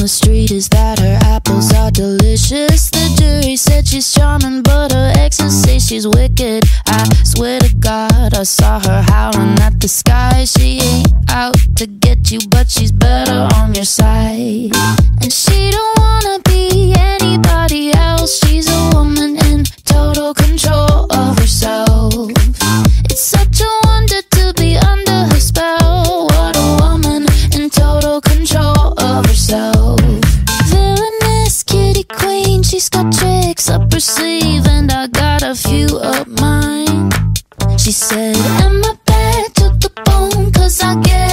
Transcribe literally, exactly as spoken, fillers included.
the street is that her apples are delicious. The jury said she's charming, but her exes say she's wicked. I swear to God, I saw her howling at the sky. She ain't out to get you, but she's better on your side. And she don't wanna be anybody else. She's a woman in total control of herself. It's such a wonder to be under her spell. What a woman in total control of herself. Villainous kitty queen, she's got tricks up her sleeve, and I got a few up mine. She said, am I bad to the bone? Cause I get